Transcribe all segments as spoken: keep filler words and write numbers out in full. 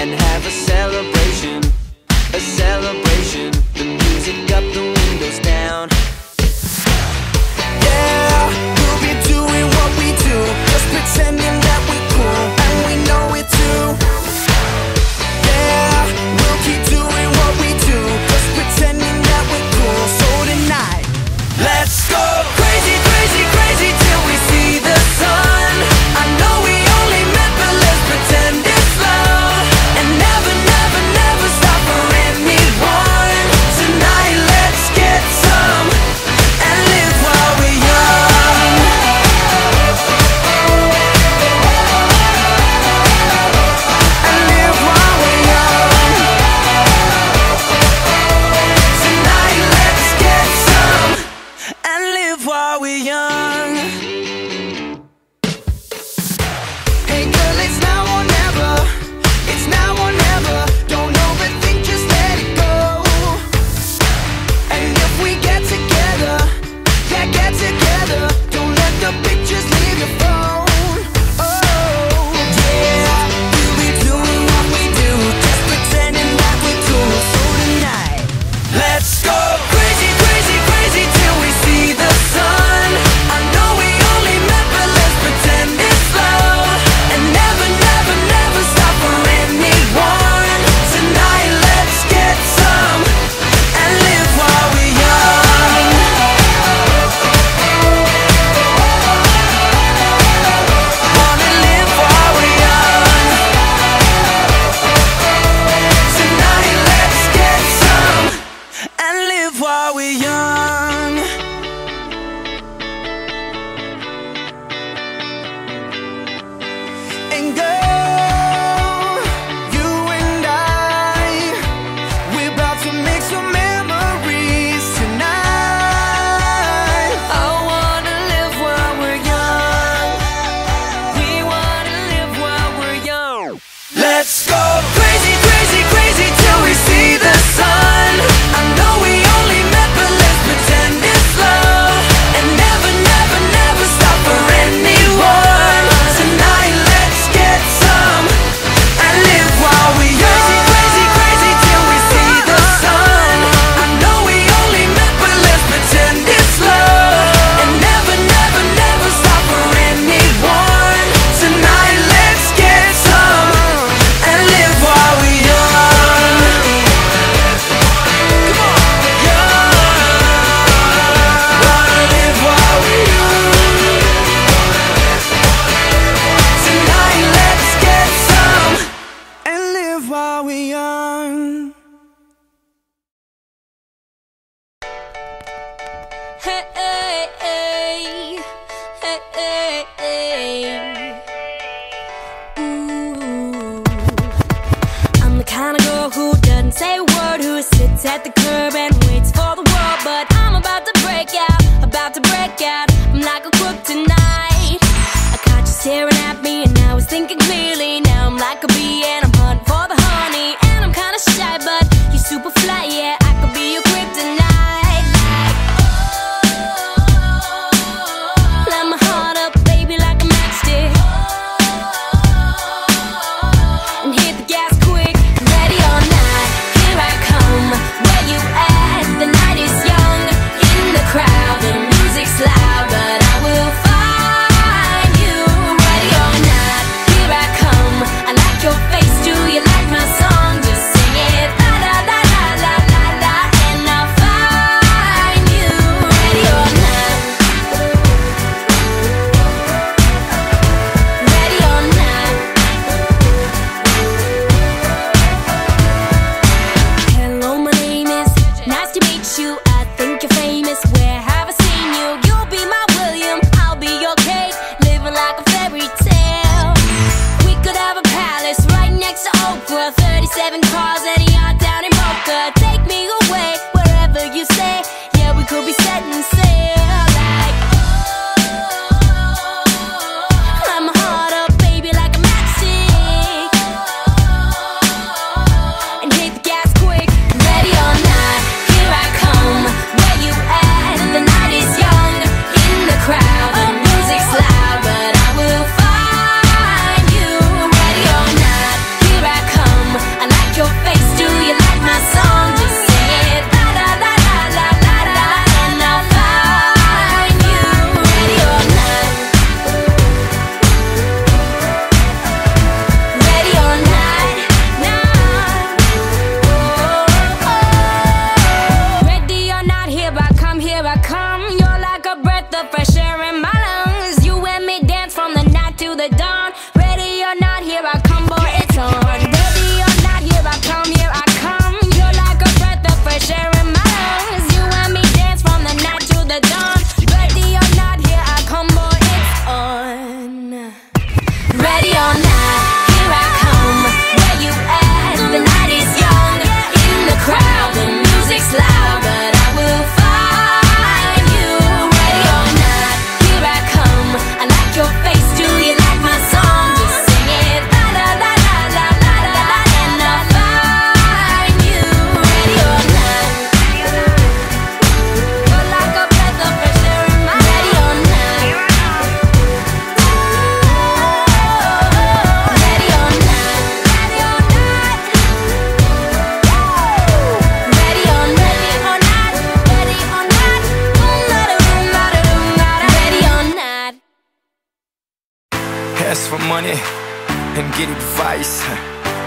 and have a celebration, a celebration. The music up, the windows down. Yeah, we'll be doing what we do, just pretending that we're cool, and we know it too. Yeah, we'll keep doing what we do, just pretending that we're cool. So tonight, let's go crazy, crazy, crazy till we see the sun. I know we only met, but let's pretend it's love, and never, never, never stop for anyone. Tonight, let's get some and live while we're young. And live while we're young. Tonight, let's get some and live while we're young. Hey girl, it's now or never. It's now or never. Don't overthink, just let it go. And if we get together, yeah, get together. Don't let the pictures leave your phone. Oh, yeah, we'll be doing what we do, just pretending that we're cool. So tonight, let's go crazy, crazy, crazy till we see the sun. I know we only met, but let's pretend it's love, and never, never, never stop for anyone. Tonight, let's get some and live while we're young. Wanna live while we're young. Tonight, let's get some and live while we're young. And girl, you and I, we're about to make some memories tonight. I wanna live while we're young. We wanna live while we're young. Let's go crazy, crazy, crazy till we see the sun. I know we only met, but let's pretend it's love, and never, never, never stop for anyone. Tonight, let's get some and live while we're young. Crazy, crazy, crazy till we see the sun. I know we only met, but let's pretend it's love, and never, never, never stop for anyone. Tonight, let's get some and live while we're young. Come on, young. Wanna live while we're young. Tonight, let's get some and live while we're young. Hey, hey, hey, hey, hey, hey. Ooh. I'm the kind of girl who doesn't say a word, who sits at the curb and waits for the world. But I'm about to break out, about to break out. I'm like a crook tonight. I caught you staring at me and I was thinking clearly. Now I'm like a bee and I'm hunting for the honey. And I'm kinda shy, but you're super fly, yeah. I could be your kryptonite. Like, light my heart up, baby, like a matchstick. And hit the gas quick, ready or not, here I come. Where you at? The night is young, in the crowd, the music's loud, but I will find you. Ready or not, here I come. I like your face, do you like my song? Just sing it, la la la la la la la, and I'll find you. Ready or not, ready or not. Hello, my name is, nice to meet you. I think you're famous, where have I seen you? You'll be my William, I'll be your Kate, living like a fairy tale. We could have a palace right next to Oprah, thirty-seven cars and a yacht down in Boca. Take me away, wherever you say, yeah, we could be setting sail. Like, light my heart up, baby, like a matchstick. And hit the gas quick, ready or not, here I come. Where you at? The night is young, in the crowd, the music's loud, but I will find you. Ready or not, here I come.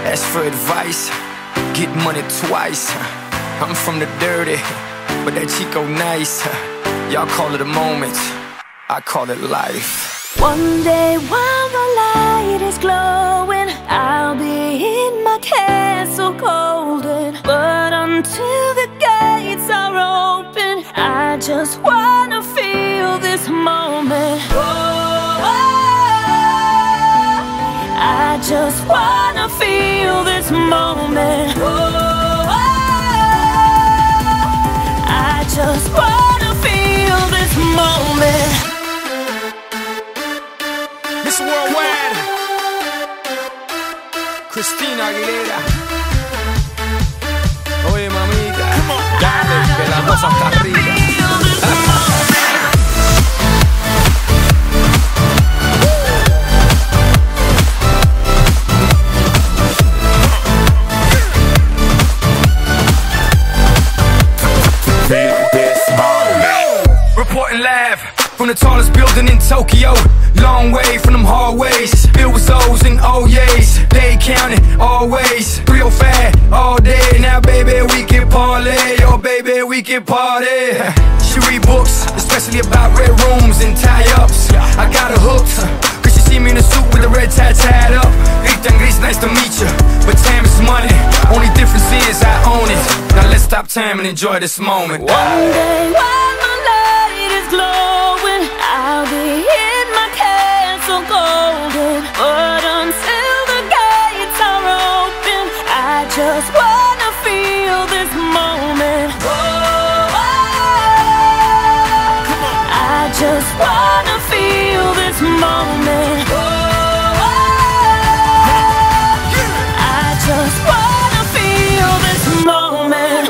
Ask for advice, get money twice. I'm from the dirty, but that Chico nice. Y'all call it a moment, I call it life. One day while the light is glowing, I'll be in my castle golden. But until the gates are open, I just wanna feel this moment. Oh, oh, I just wanna feel this moment. Oh, oh, I just wanna feel this moment. Miss Worldwide, Christina Aguilera. Oye, mamita, dale, que la cosa está rica. Reporting live from the tallest building in Tokyo. Long way from them hallways. It was O's and O's. They counted always. three oh five all day. Now baby we can parlay. Oh baby we can party. She read books, especially about red rooms and tie-ups. I got her hooked, cause she see me in a suit with a red tie tied up. Rita and Gris, nice to meet you, but time is money. Only difference is I own it. Now let's stop time and enjoy this moment. One day while my light is glowing, I'll be in my castle golden. But until the gates are open, I just wanna feel this moment. Oh, I just wanna feel this moment. Oh, I just wanna feel this moment.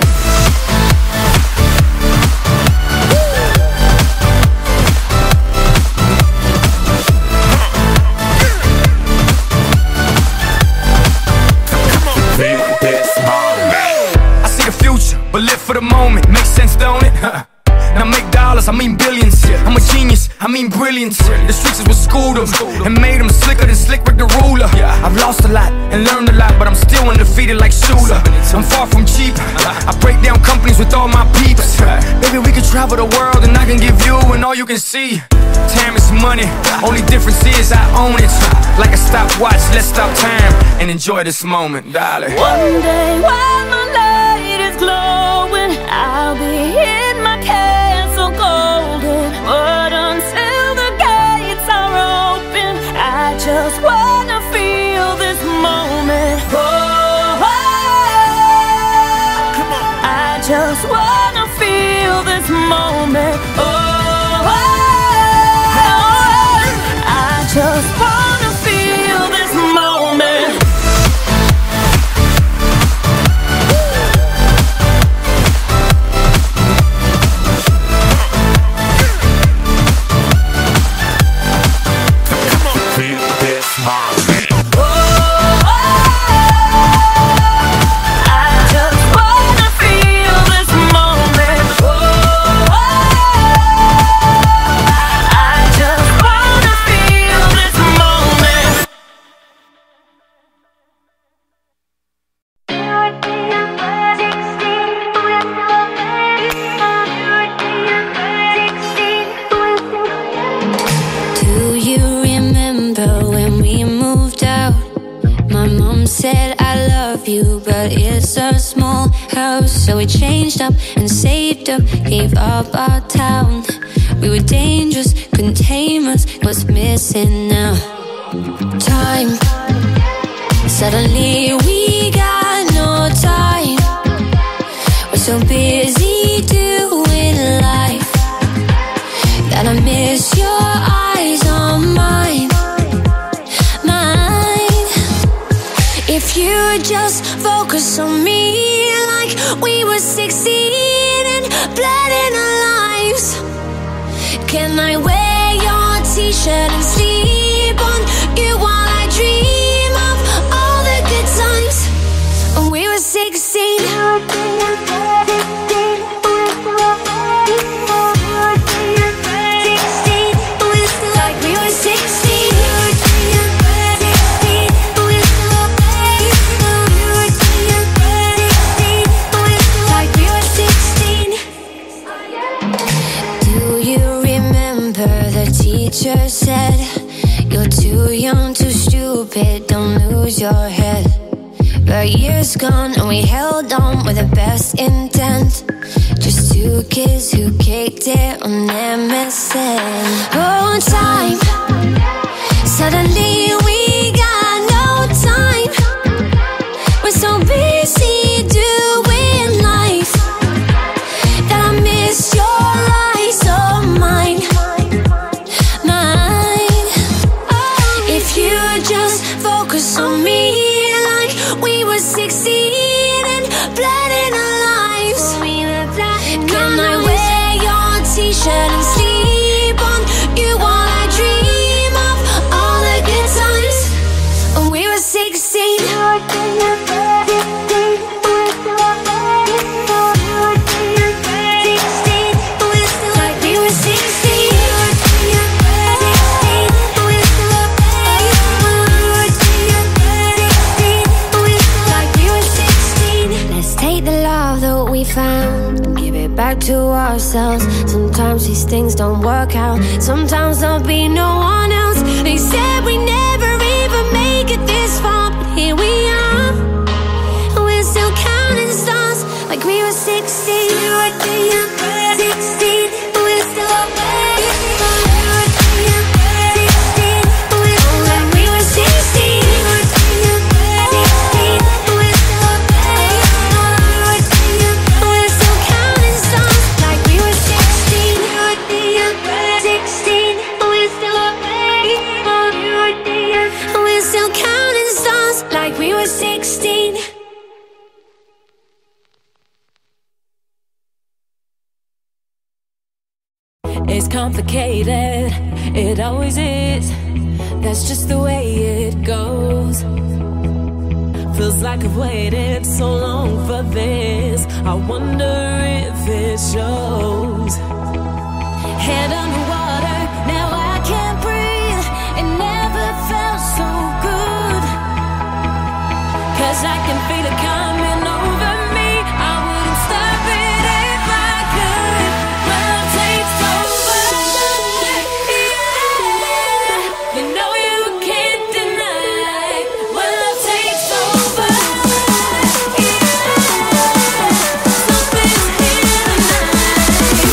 I see the future, but live for the moment. Makes sense, don't it? Now make dollars, I mean billions. I'm a genius, I mean brilliance. The streets is what schooled them and made them slicker than Slick Rick the ruler. I've lost a lot and learned a lot, but I'm still undefeated like Shula. I'm far from cheap, I break down companies with all my peeps. Baby, we can travel the world and I can give you and all you can see. Time is money, only difference is I own it. Like a stopwatch, let's stop time and enjoy this moment, darling. One day while my light is glowing, I'll be in my castle golden. But until the gates are open, I just wanna feel this moment. Oh, I just wanna feel this moment. Oh, I just wanna feel this moment. So we changed up and saved up, gave up our town. We were dangerous, couldn't tame us. What's missing now? Time. Suddenly we got no time. We're so busy doing life that I miss your eyes on mine, mine. If you just focus on me like we were sixteen and blood in our lives. Can I wear your t-shirt and sleep on you while I dream of all the good times when we were sixteen? Like we were sixteen. teacher said, you're too young, too stupid, don't lose your head. But years gone and we held on with the best intent. Just two kids who kicked it on M S N. Oh, time, suddenly we got no time. We're so busy doing life that I miss your lies, oh mine, mine. If you just focus on me like we were sixteen and flooding our lives, can I wear your t-shirt and sleep on you while I dream of all the good times when we were sixteen? Like we were sixteen. Like we were sixteen. Let's take the love that we found and give it back to ourselves. Sometimes these things don't work out, sometimes there'll be no one else. They said we never even make it this far, but here we are, and we're still counting stars like we were sixteen. sixteen, we're still up there. Like we were sixteen. We're still counting stars like we were sixteen. sixteen, we're still up there. We're still counting stars like we were sixteen. It's complicated, it always is. That's just the way it goes. Feels like I've waited so long for this. I wonder if it shows. Head underwater, now I can't breathe. It never felt so good, 'cause I can feel it coming over me. I wouldn't stop it if I could. Love takes over, yeah. You know you can't deny when love takes over, yeah. Something's here tonight.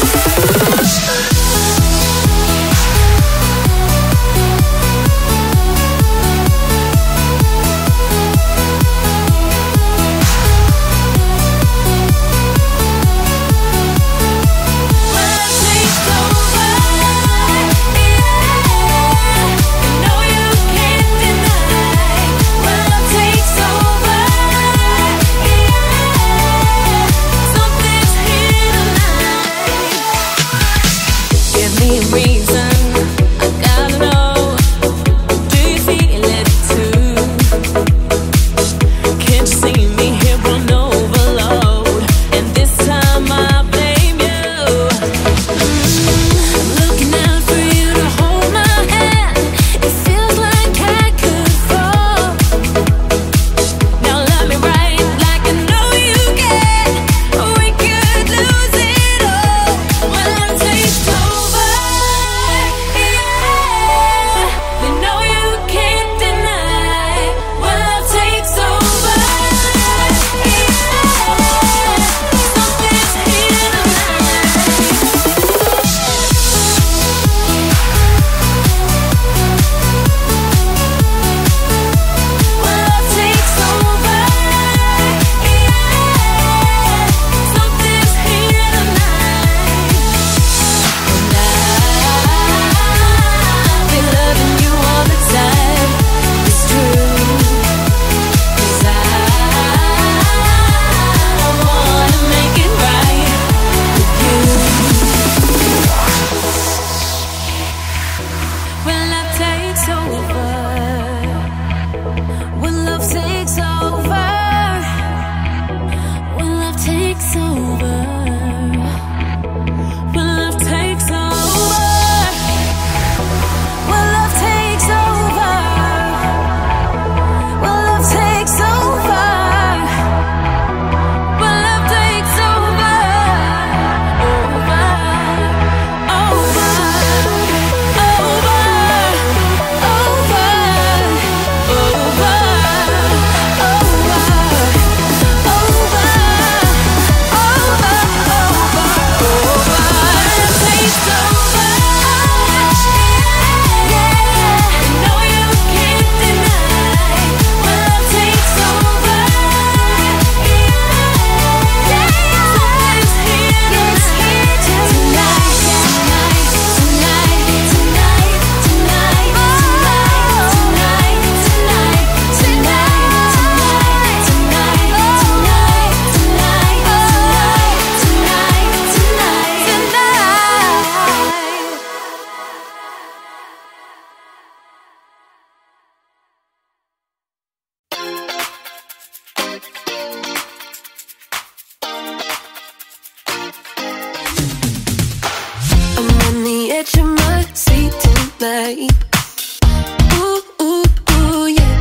night. Ooh, ooh, ooh, yeah.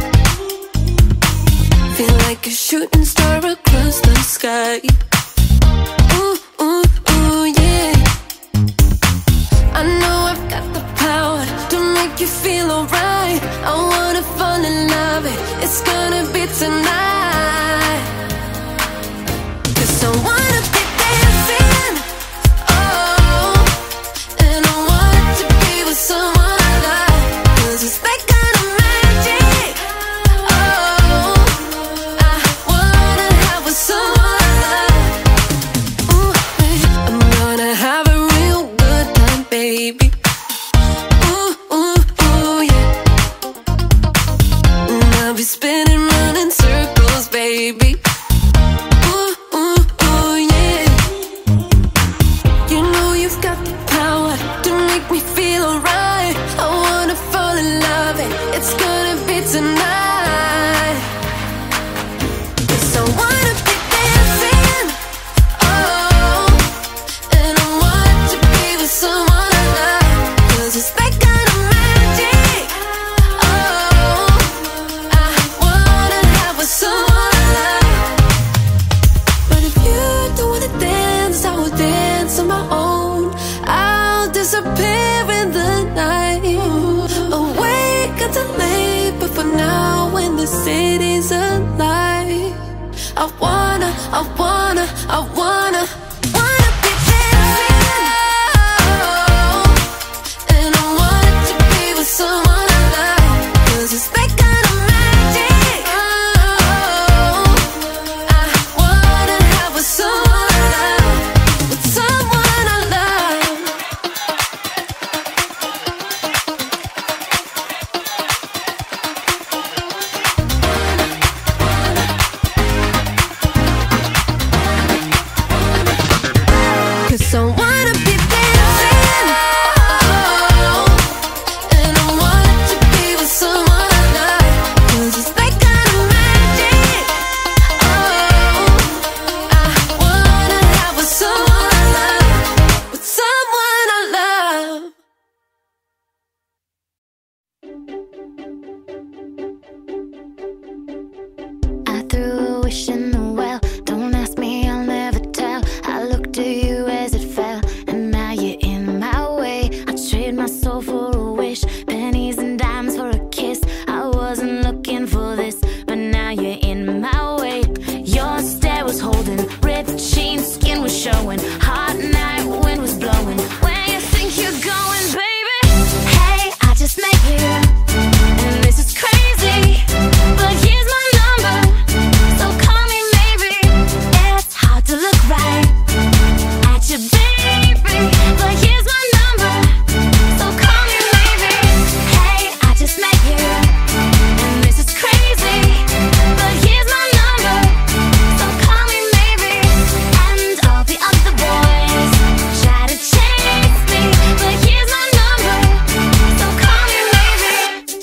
Feel like a shooting star across the sky. Ooh, ooh, ooh, yeah. I know I've got the power to make you feel alright. I wanna fall in love, it's gonna be tonight. 'Cause I wanna be dancing, oh, and I want to be with someone I like. 'Cause it's that kind of magic, oh, I wanna have with someone I like. Ooh, I'm gonna have a real good time, baby. Ooh, ooh, ooh, yeah. And I'll be spinning round in circles, baby. Ooh, ooh, ooh, yeah. You know you've got the power to make me feel alright. I wanna fall in love, and it's gonna be tonight. 'Cause I wanna be dancing, oh, and I want to be with someone I like. 'Cause it's that kind of magic, oh, I wanna have with someone I like. But if you don't wanna dance, I will dance on my own. I'll disappear in the night, awake until late. But for now, when the city's alive, I wanna, I wanna, I wanna, wanna be dancing, oh, and I want to be with someone I like. 'Cause it's that kind of magic, oh, I wanna have with someone I love, with someone I love. Cause I wanna be dancing, oh, and I want to be with someone I like. 'Cause it's that kind of magic, oh, I wanna have with someone I love, with someone I love. I threw a wish in the well. Don't ask me, I'll never tell. I looked at you as it fell, and now you're in my way. I trade my soul for a wish, pennies and dimes for a kiss. I wasn't looking for this, but now you're in my way. Your stare was holding, ripped jeans, skin was showing. Hot night, wind was blowing. Where you think you're going, baby? Hey, I just met you, and this is crazy, but here's my number, so call me maybe. It's hard to look right at you, baby, but here's my number, so call me maybe. Hey, I just met you, and this is crazy, but here's my number, so call me maybe. And all the other boys try to chase me, but here's my number, so call me maybe.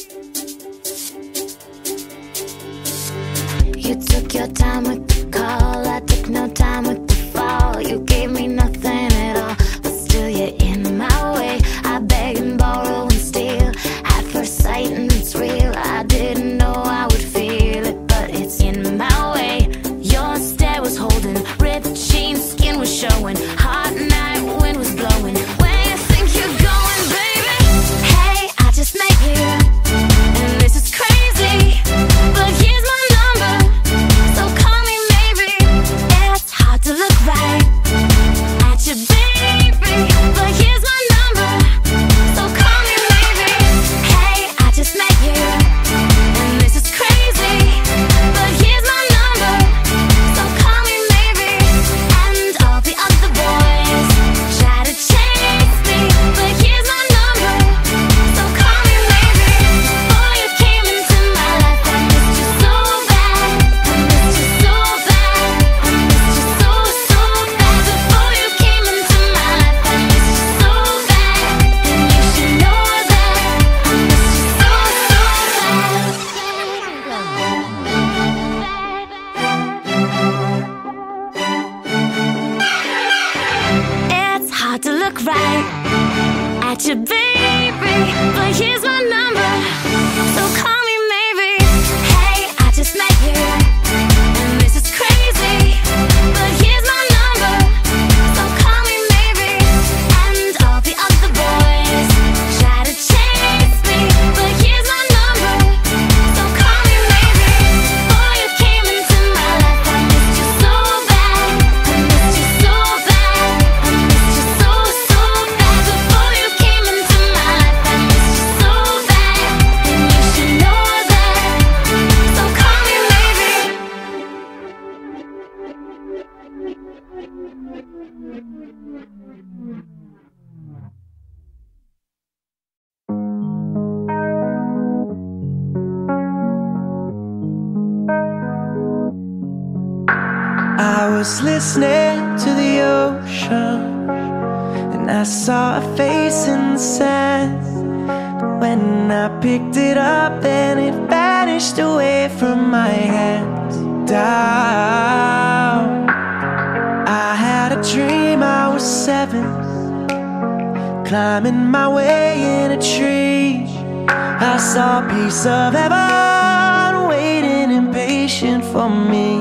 You took your time with the call, I took no time with the fall. You gave me nothing at all, but still you're in my way. I beg and borrow and steal at first sight, and it's real. I didn't know I would feel it, but it's in my way. Your stare was holding, ripped jeans, skin was showing. Hot night, wind was blowing. Where you think you're going, baby? Hey, I just met you, and this is crazy, but here's my number, so call me maybe. It's hard to look right at you, baby, but here's my number, so call me maybe. Hey, I just met you, and this is crazy, but here's my number, so call me maybe. And all the other boys try to chase me, but here's my number, so call me maybe. Before you came into my life, I missed you so bad, I missed you so bad, I missed you so, so bad. Before you came into my life, I missed you so bad, and you should know that I missed you so, so bad. It's hard to look right at you, baby, but here's my I was listening to the ocean, and I saw a face in the sand. When I picked it up, then it vanished away from my hands. Down, I had a dream I was seven, climbing my way in a tree. I saw a piece of heaven waiting impatient for me.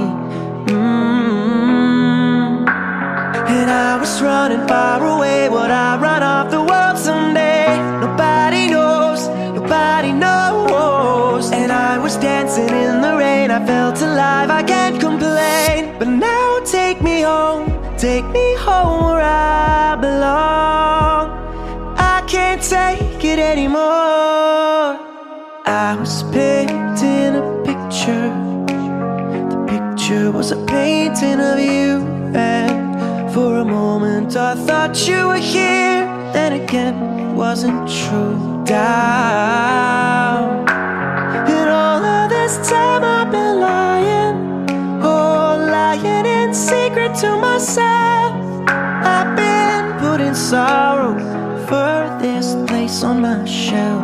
mm. And I was running far away. Would I run off the world someday? Nobody knows, nobody knows. And I was dancing in the rain. I felt alive, I can't complain. But now take me home, take me home where I belong. I can't take it anymore. I was painting a picture. The picture was a painting of you, and for a moment I thought you were here. Then again, it wasn't true. Down, and all of this time I've been lying, oh, lying in secret to myself. I've been putting sorrow furthest place on my shelf.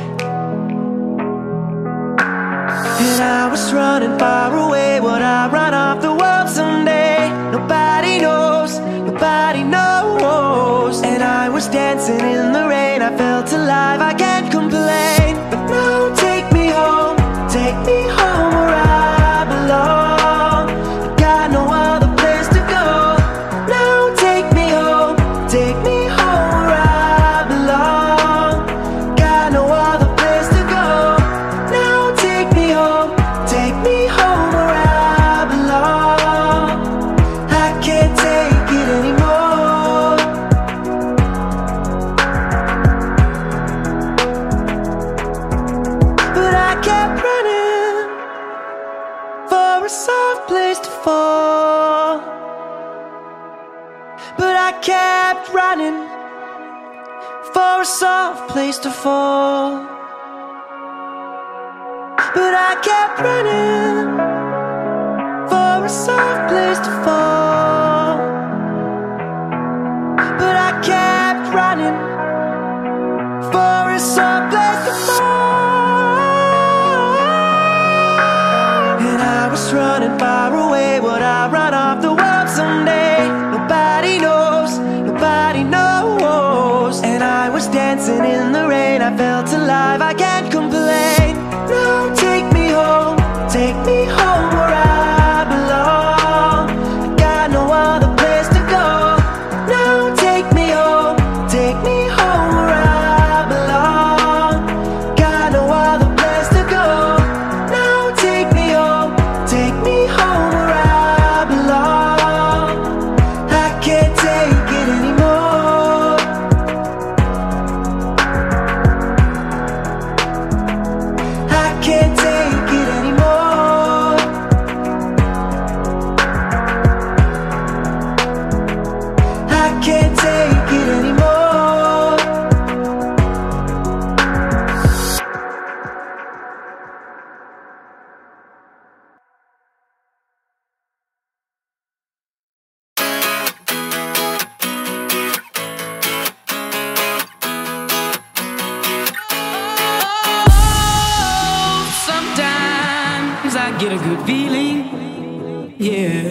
And I was running far away. Would I run off the world someday? Nobody knows, nobody knows. And I was dancing in the rain. I felt alive, I can't complain. But now take me home, take me home where I belong. I got no other place to go. Now take me home, take me home where I belong. Got no other place to go. Now take me home, take me home where I belong. I can't take it anymore. But I kept running for a soft place to fall. But I kept running for a soft place to fall. But I kept running for a soft place to fall. But I kept running for a soft place to fall. And I was running far away. Would I run off the world someday? Nobody knows, nobody knows. And I was dancing in the rain. I felt alive, I can't complain. Now take me home, take me home where I belong. I got no other place to go. Now take me home, take me home where I belong. Got no other place to go. Now take me home, take me home where I belong. I can't take it anymore. I can't take it anymore. I can't take it anymore. Sometimes I get a good feeling, yeah.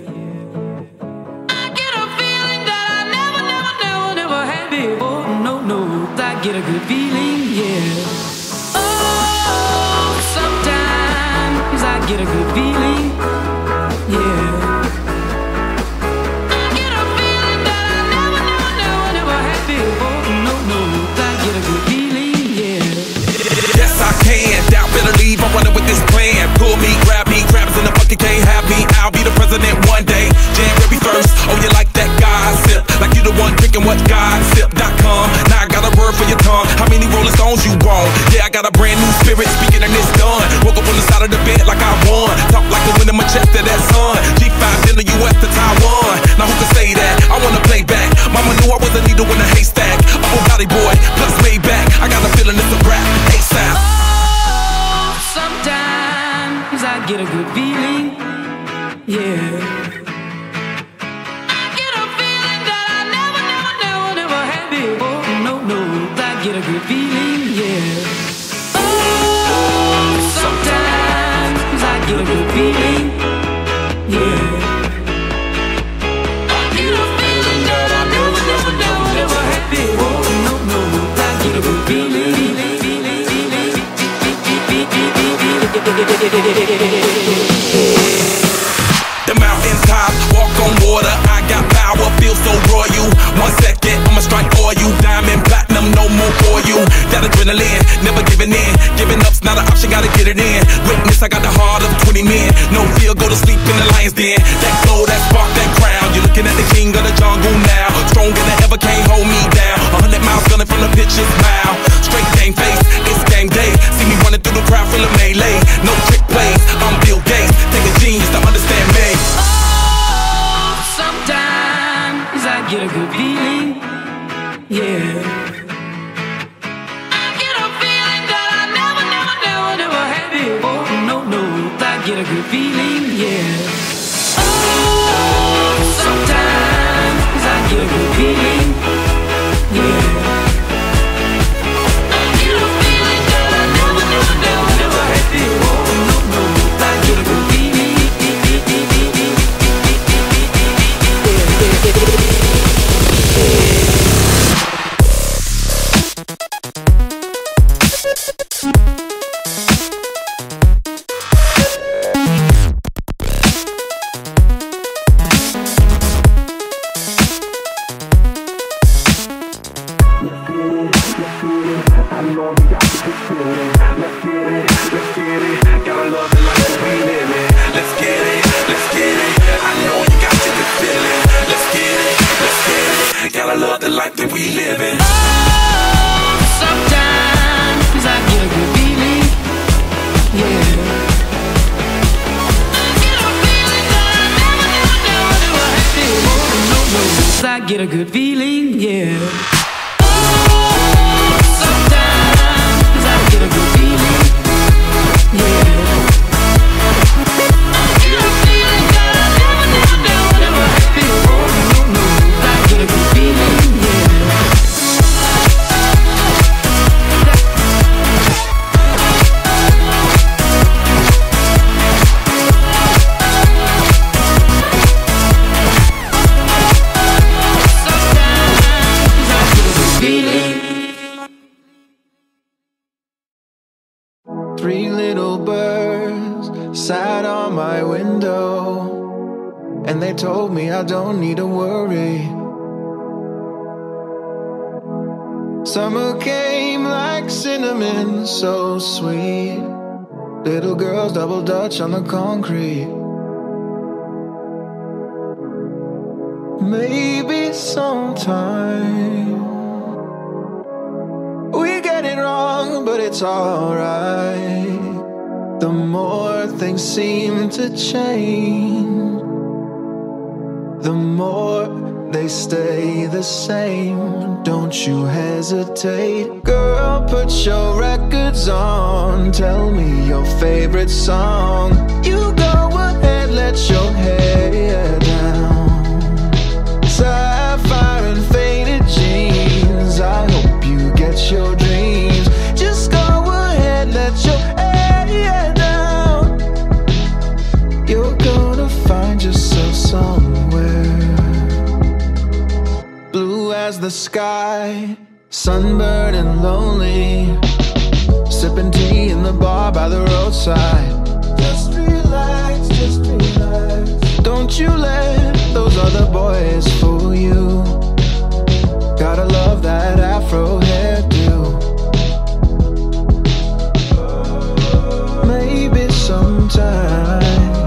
I get a feeling that I never, never, never, never had before. No, no, I get a good feeling, yeah. Oh, sometimes I get a good feeling, yeah. I get a feeling that I never, never, never, never had before. No, no, I get a good feeling, yeah. Yes, I can. Doubt, better leave. I'm running with this plan. Pull me, grab me, crabs in the bucket, can't have me. I'll be the president one day. January first. Oh, you like that gossip? Like you the one drinking what gossip dot com. Now I got a word for your tongue. How many Rolling Stones you want? Yeah, I got a brand new spirit. Speaking and it's done. Woke up on the side of the bed like I won. Talk like the wind in my chest to that sun. G five in the U S to Taiwan. Now who can say that? I wanna play back. Mama knew I was a needle in a haystack. A whole body boy, plus way back. I got a feeling it's a rap. ASAP. Oh, sometimes I get a good feeling, yeah. adrenaline, never giving in. Giving up's not an option, gotta get it in. Witness, I got the heart of twenty men. No fear, go to sleep in the lion's den. That glow, that spark, that crown. You're looking at the king of the jungle now. Stronger than ever, can't hold me down. A hundred miles gunning from the pitcher's mile. Straight game face, it's game day. See me running through the crowd, feel a melee. No trick plays, I'm Bill Gates. Take a genius to understand me. Oh, sometimes I get a good feeling, yeah. Get a good feeling, yeah. Oh, sometimes I get a good feeling, yeah. I get a feeling that I never, never, never, never had before. No, no, I get a good feeling, get a good feeling, yeah. Oh, sometimes I get a good feeling, yeah. I get a feeling that I never, never, never, never had before. No, no, I get a good feeling, yeah. Three little birds sat on my window, and they told me I don't need to worry. Summer came like cinnamon, so sweet. Little girls double dutch on the concrete. Maybe sometime we get it wrong, but it's alright. The more things seem to change, the more they stay the same. Don't you hesitate. Girl, put your records on. Tell me your favorite song. You go ahead, let your hair down. Sapphire and faded jeans. I hope you get your dreams. Just go ahead, let your hair down. You're gonna find yourself somewhere blue as the sky, sunburned and lonely, sipping tea in the bar by the roadside. Just relax, just relax. Don't you let those other boys fool you. Gotta love that afro hairdo. Maybe sometimes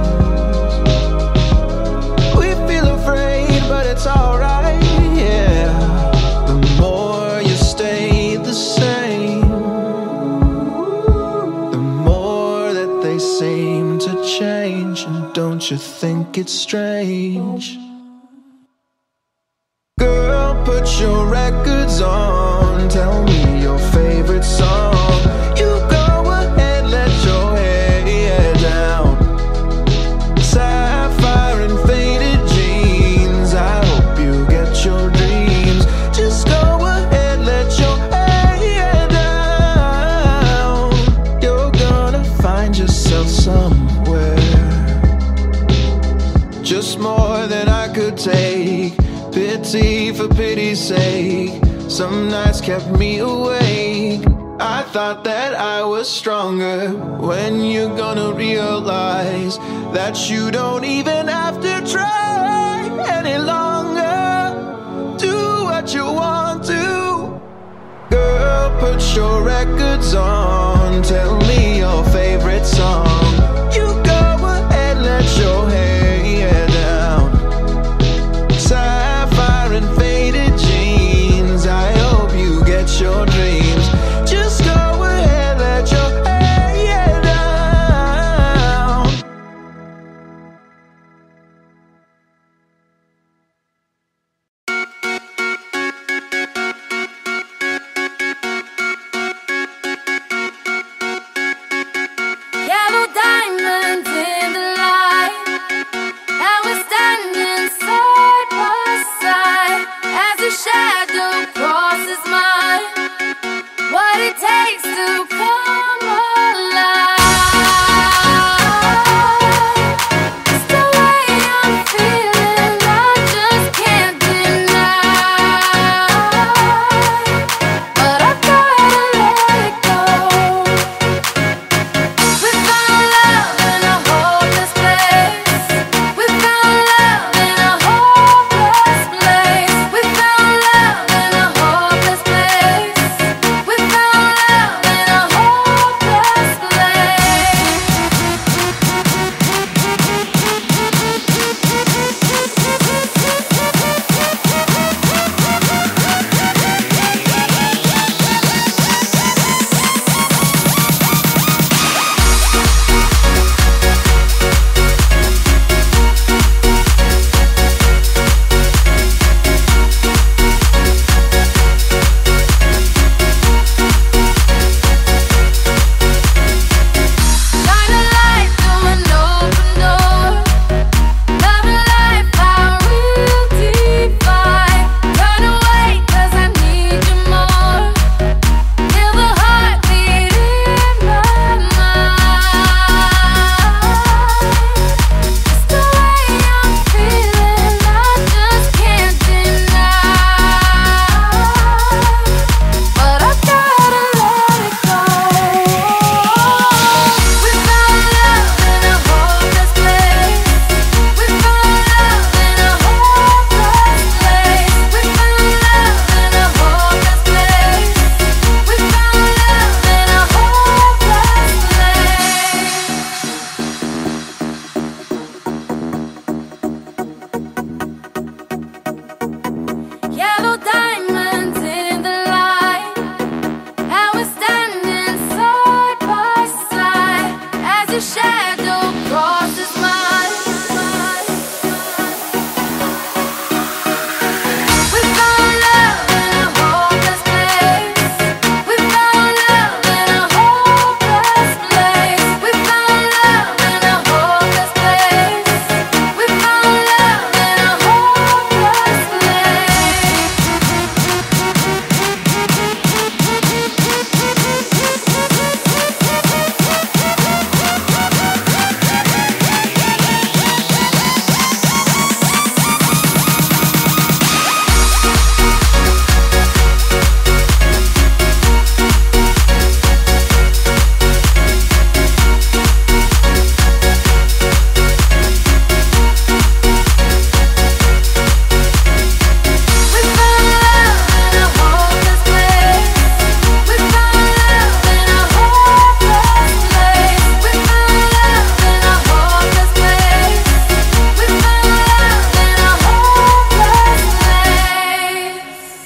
we feel afraid, but it's alright, yeah. The more you stay the same, the more that they seem to change. And don't you think it's strange? Girl, put your records on. Tell me your favorite song. You go ahead, let your hair down. Sapphire and faded jeans. I hope you get your dreams. Just go ahead, let your hair down. You're gonna find yourself somewhere. Just more than I could take. Pity for pity's sake. Some nights kept me awake. I thought that I was stronger. When you're gonna realize that you don't even have to try any longer. Do what you want to. Girl, put put your records on. Tell me your favorite song. You go ahead, let your hair down. Sapphire and faded jeans, I hope you get your dreams. Just go ahead, let your hair down. Yellow diamonds in the light, and we're standing side by side as a shadow crosses mine. What it takes to come alive. It's the way I'm feeling, I just can't deny. But I gotta let it go. We found love in a hopeless place. We found love in a hopeless place. We found love in a hopeless place. We found love in a hopeless place. Shine a light through an open door. Love and life, our real divide. Turn away, 'cause I need you more. Feel the heartbeat in my mind. It's the way I'm feeling, I just can't deny. But I gotta let it go. We found love in a hopeless place. We found love in a hopeless place. We found love in a hopeless place. We found love in a hopeless place. Yellow diamonds in the light, and we're standing side by side as your shadow crosses mine. We found love in a hopeless place. We found love in a hopeless place. We found love in a hopeless place. We found love in a hopeless place. We found love in a hopeless place. We found love in a hopeless place. We found love in a hopeless place. We found love in a hopeless place.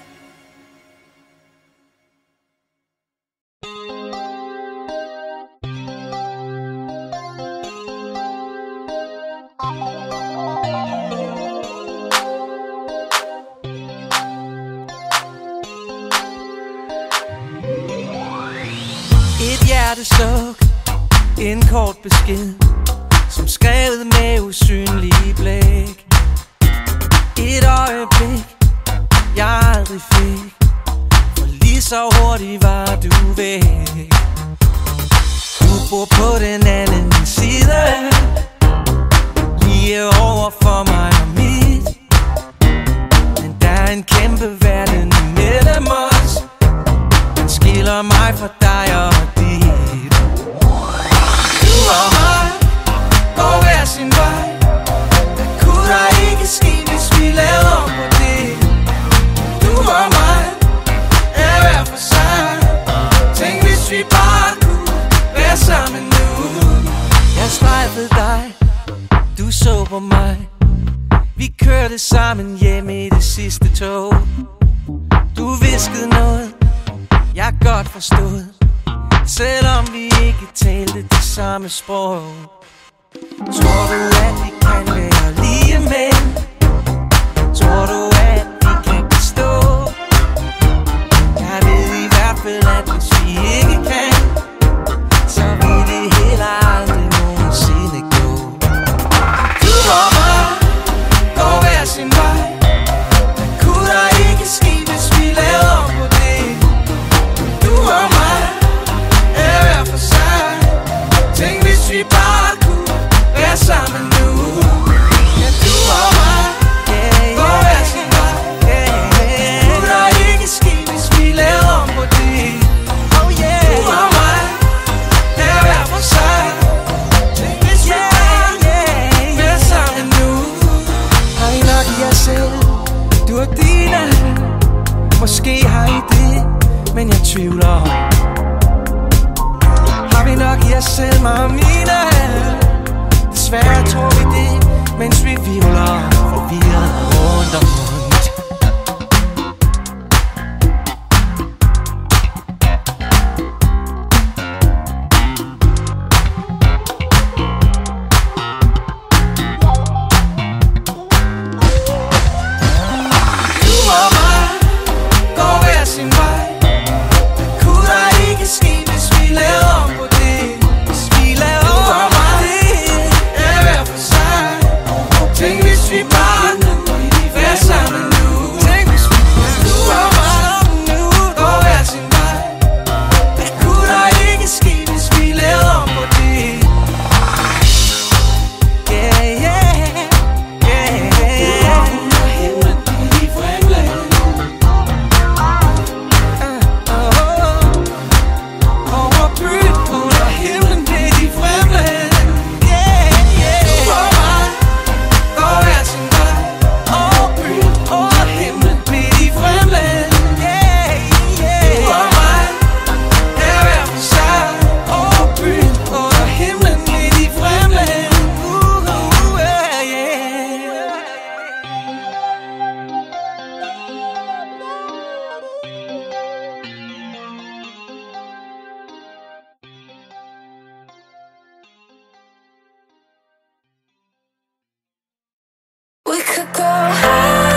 Et hjertesluk, en kort besked, som skrevet med usynlige blæk. Et øjeblik, jeg aldrig fik, for lige så hurtigt var du væk. Du bor på den anden side, lige over for mig og mit. Men der er en kæmpe verden imellem os, den skiller mig fra dig og dit. Du og mig går hver sin vej, hvad kunne der ikke ske, hvis vi lavede om på det? Du og mig er hver for sig, så på mig. Vi kørte sammen hjem i det sidste tog. Du viskede noget, jeg godt forstod, selvom vi ikke talte det samme sprog. Tror du, at vi kan være lige mænd? Tror du, at vi kan bestå? Jeg ved i hvert fald, at hvis vi ikke kan, så vil det heller aldrig nogensinde gå. Du og mig går hver sin vej. Hvad kunne der ikke ske, hvis vi lavede om på det? Du og mig er hver for sig. Tænk, hvis vi bare kunne være sammen nu. Ja, du og mig går hver sin vej. Hvad kunne der ikke ske, hvis vi lavede om på det? Oh yeah. Du og mig er hver for sig. Tænk, hvis vi bare kunne være sammen nu. Har I nok i jer selv? Du og dine. Måske har I det, men jeg tvivler. Har vi nok i os selv, mig og mine? Desværre tror vi det, mens vi vivler forvirret rundt og rundt. Du og mig går hver sin vej. Hvad kunne der ikke ske, hvis vi lavede om på det? Hvis vi lavede om på det, er hver for sig. Tænk, hvis vi bare kunne være sammen nu. Tænk, hvis vi du og mig går hver sin vej. Hvad kunne der ikke ske, hvis vi lavede om på det? Yeah, yeah, yeah, yeah. We could go high.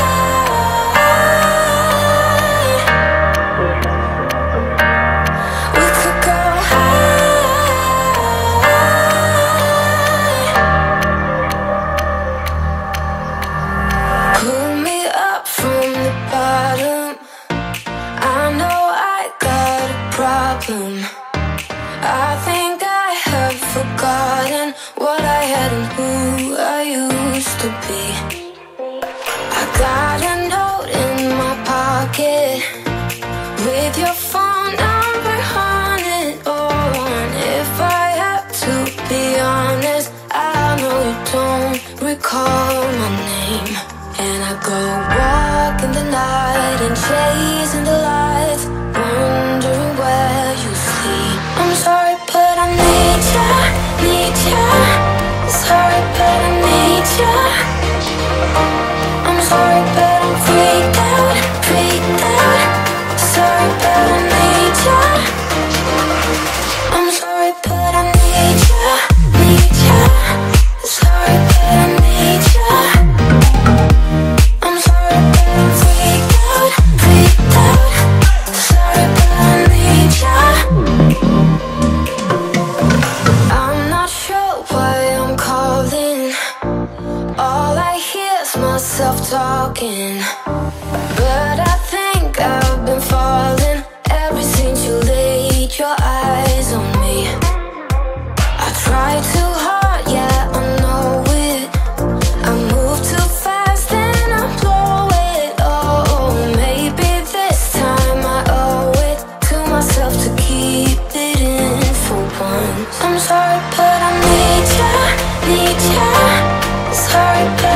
We could go high. Pull me up from the bottom. I know I got a problem. I think I have forgotten what I had and who I used to be. I got a note in my pocket with your phone number on it. Oh, and if I have to be honest, I know you don't recall my name. And I go walking the night and chasing the lights, wondering where you sleep. I'm sorry, but I need ya, need ya. Sorry, but I need ya. I'm sorry, but I'm freaked out, freaked out. Sorry, but I need ya. I'm sorry, but I need ya, need ya. Sorry, but I need ya. I'm sorry, but I'm freaked out, freaked out. Sorry, but I need ya. I'm not sure why I'm calling. All I hear is myself talking. But I think I've been falling ever since you laid your eyes on me. I try too hard, yeah, I know it. I move too fast and I blow it. Oh, maybe this time I owe it to myself to keep it in for once. I'm sorry, but I need ya, need ya. Sorry, but